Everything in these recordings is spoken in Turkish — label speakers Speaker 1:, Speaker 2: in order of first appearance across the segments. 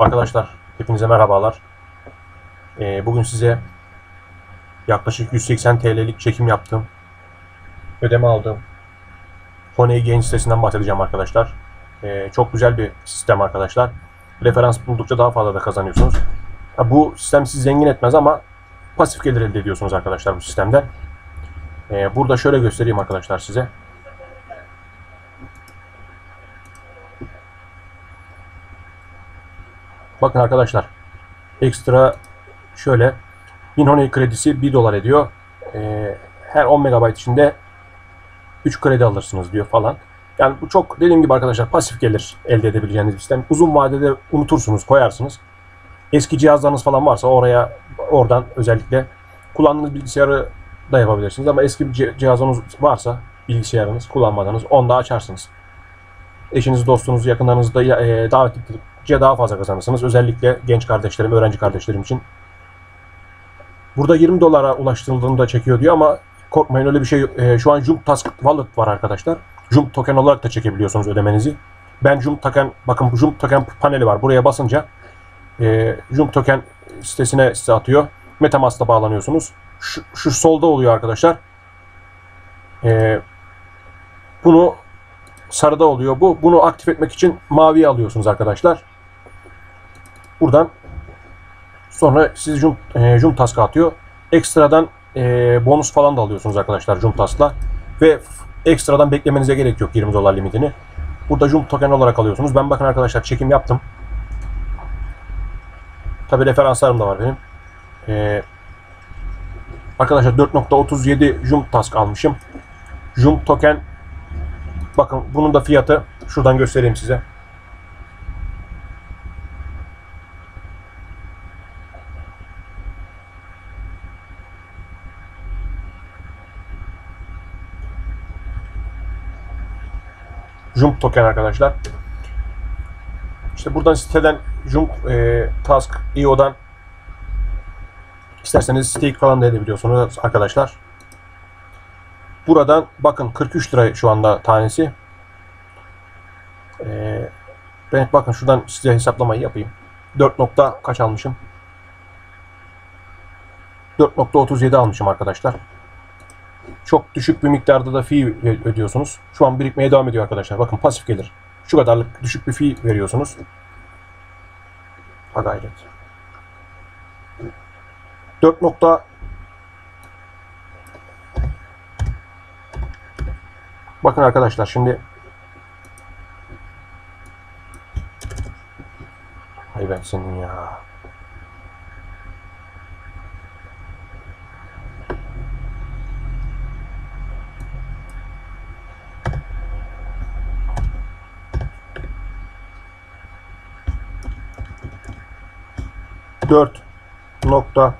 Speaker 1: Arkadaşlar hepinize merhabalar. Bugün size yaklaşık 180 TL'lik çekim yaptım. Ödeme aldım. Honey Gain sitesinden bahsedeceğim arkadaşlar. Çok güzel bir sistem arkadaşlar. Referans buldukça daha fazla da kazanıyorsunuz. Bu sistem sizi zengin etmez ama pasif gelir elde ediyorsunuz arkadaşlar bu sistemden. Burada şöyle göstereyim arkadaşlar size. Bakın arkadaşlar. Ekstra şöyle 1000 Honey kredisi 1 dolar ediyor. Her 10 MB içinde 3 kredi alırsınız diyor falan. Yani bu çok dediğim gibi arkadaşlar pasif gelir elde edebileceğiniz bir sistem. Uzun vadede unutursunuz, koyarsınız. Eski cihazlarınız falan varsa oradan özellikle kullandığınız bilgisayarı da yapabilirsiniz. Ama eski bir cihazınız varsa bilgisayarınız kullanmadığınız onu da açarsınız. Eşiniz, dostunuz, yakınlarınızı da davet ettikçe daha fazla kazanırsınız. Özellikle genç kardeşlerim, öğrenci kardeşlerim için. Burada 20 dolara ulaştırıldığında çekiyor diyor ama korkmayın öyle bir şey yok. Şu an Jump Task Wallet var arkadaşlar. Jump Token olarak da çekebiliyorsunuz ödemenizi. Ben Jump Token, bakın bu Jump Token paneli var. Buraya basınca Jump Token sitesine size atıyor. MetaMask'la bağlanıyorsunuz. Şu solda oluyor arkadaşlar. Bunu sarıda oluyor bu. Bunu aktif etmek için maviye alıyorsunuz arkadaşlar. Buradan sonra siz Jump Task'a atıyor. Ekstradan bonus falan da alıyorsunuz arkadaşlar Jump Task'la. Ve ekstradan beklemenize gerek yok 20 dolar limitini. Burada Jump Token olarak alıyorsunuz. Ben bakın arkadaşlar çekim yaptım. Tabi referanslarım da var benim. Arkadaşlar 4.37 Jump Task almışım. Jump Token, bakın bunun da fiyatı şuradan göstereyim size. Jump Token arkadaşlar. İşte buradan siteden Jump Task IO'dan isterseniz stake falan da edebiliyorsunuz arkadaşlar. Buradan bakın 43 lira şu anda tanesi. Ben bakın şuradan size hesaplamayı yapayım. 4 nokta kaç almışım? 4.37 almışım arkadaşlar. Çok düşük bir miktarda da fee ödüyorsunuz. Şu an birikmeye devam ediyor arkadaşlar. Bakın pasif gelir. Şu kadarlık düşük bir fee veriyorsunuz. Ha gayret. 4 nokta. Bakın arkadaşlar şimdi. Hay ben senin ya. Dört nokta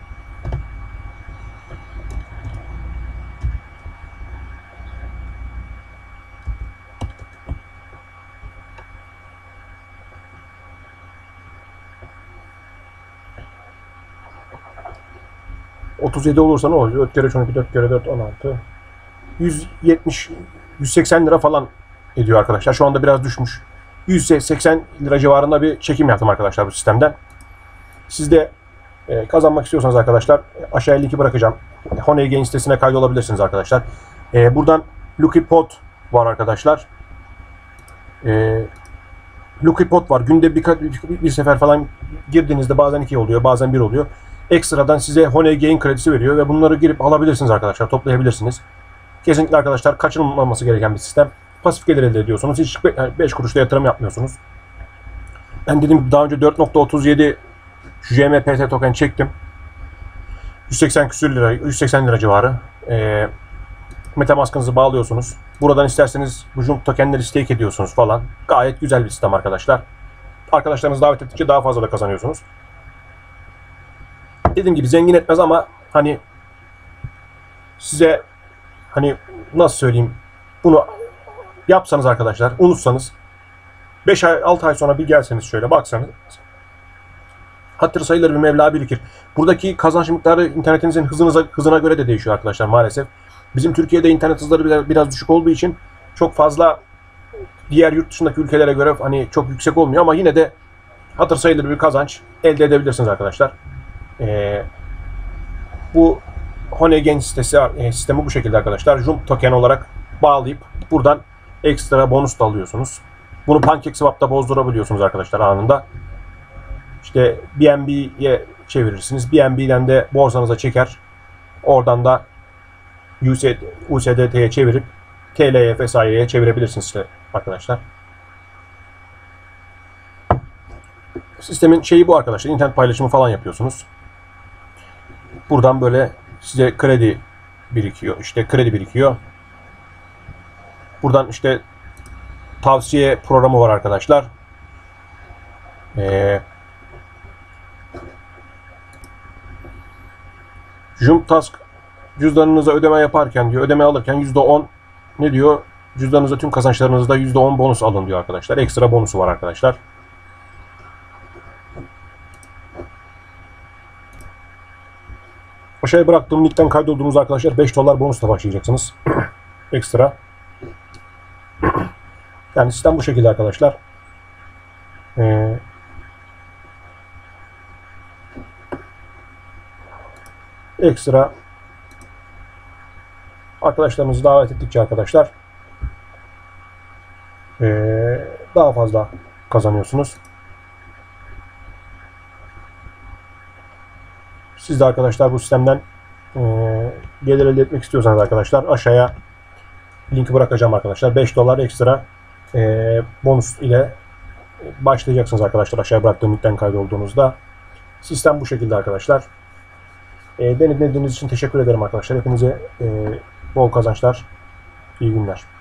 Speaker 1: 37 olursa ne oluyor? 4 kere 12, 4 kere 4, 16. 170, 180 lira falan ediyor arkadaşlar. Şu anda biraz düşmüş. 180 lira civarında bir çekim yaptım arkadaşlar bu sistemden. Siz de kazanmak istiyorsanız arkadaşlar aşağıya linki bırakacağım. Honey Gain sitesine kaydolabilirsiniz arkadaşlar. Buradan Lucky Pot var arkadaşlar. Lucky Pot var. Günde bir sefer falan girdiğinizde bazen 2 oluyor, bazen 1 oluyor. Ekstradan size Honey Gain kredisi veriyor ve bunları girip alabilirsiniz arkadaşlar. Toplayabilirsiniz. Kesinlikle arkadaşlar kaçınılmaması gereken bir sistem. Pasif gelir elde ediyorsunuz. Hiç 5 kuruşta yatırım yapmıyorsunuz. Ben dediğim gibi daha önce 4.37 JMPT token çektim. 180 küsür lira, 180 lira civarı. MetaMask'ınızı bağlıyorsunuz. Buradan isterseniz bu Jump tokenleri stake ediyorsunuz falan. Gayet güzel bir sistem arkadaşlar. Arkadaşlarınızı davet ettikçe daha fazla da kazanıyorsunuz. Dediğim gibi zengin etmez ama hani size hani nasıl söyleyeyim, bunu yapsanız arkadaşlar, unutsanız 5 ay 6 ay sonra bir gelseniz şöyle baksanız hatır sayılır bir meblağ birikir. Buradaki kazanç miktarı internetinizin hızına göre de değişiyor arkadaşlar maalesef. Bizim Türkiye'de internet hızları biraz düşük olduğu için çok fazla diğer yurt dışındaki ülkelere göre hani çok yüksek olmuyor ama yine de hatır sayılır bir kazanç elde edebilirsiniz arkadaşlar. Bu Honey sistemi bu şekilde arkadaşlar. Jump token olarak bağlayıp buradan ekstra bonus da alıyorsunuz. Bunu PancakeSwap'ta bozdurabiliyorsunuz arkadaşlar anında. İşte BNB'ye çevirirsiniz. BNB'den de borsanıza çeker. Oradan da USDT'ye çevirip TL'ye vesaireye çevirebilirsiniz işte arkadaşlar. Sistemin şeyi bu arkadaşlar. İnternet paylaşımı falan yapıyorsunuz. Buradan böyle size kredi birikiyor. İşte kredi birikiyor. Buradan işte tavsiye programı var arkadaşlar. JumpTask cüzdanınıza ödeme yaparken diyor, ödeme alırken %10 ne diyor? Cüzdanınıza tüm kazançlarınızda %10 bonus alın diyor arkadaşlar. Ekstra bonusu var arkadaşlar. Aşağıya bıraktığım linkten kaydolduğunuz arkadaşlar $5 bonusla başlayacaksınız. Ekstra. Yani sistem bu şekilde arkadaşlar. Ekstra arkadaşlarınızı davet ettikçe arkadaşlar daha fazla kazanıyorsunuz. Siz de arkadaşlar bu sistemden gelir elde etmek istiyorsanız arkadaşlar aşağıya linki bırakacağım arkadaşlar. $5 ekstra bonus ile başlayacaksınız arkadaşlar. Aşağıya bıraktığım linkten kaydolduğunuzda. Sistem bu şekilde arkadaşlar. Beni dinlediğiniz için teşekkür ederim arkadaşlar. Hepinize bol kazançlar, iyi günler.